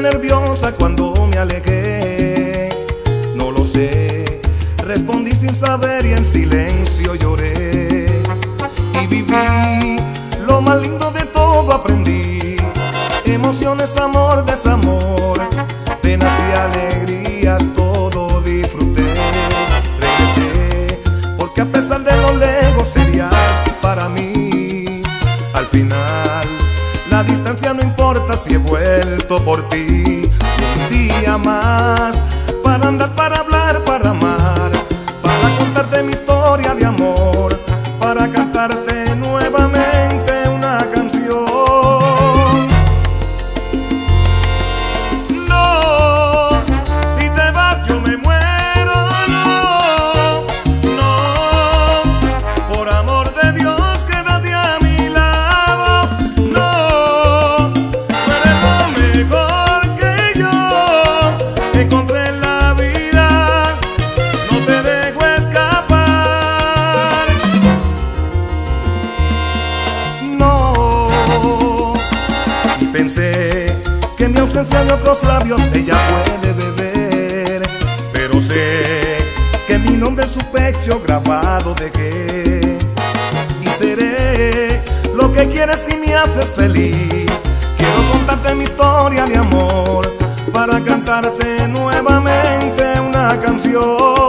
pusiste nerviosa cuando me alejé. No lo sé, respondí sin saber y en silencio lloré. Y viví lo más lindo de todo, aprendí emociones, amor, desamor, penas y alegrías, todo disfruté. Regresé porque a pesar de lo lejos serías para mí. Al final la distancia no importa si he vuelto por ti. Un día más para andar, para hablar, para amar, para contarte mi historia de amor, para cantarte nuevamente una canción. No, si te vas yo me muero. No, no, por amor de Dios quédate a mi lado. No, tú eres lo mejor que yo encontré en la vida. No te dejo escapar. No, y pensé que mi ausencia de otros labios ella puede beber, pero sé que mi nombre en su pecho grabado dejé. Y seré lo que quieres si me haces feliz. Quiero contarte mi historia de amor, para cantarte nuevamente una canción.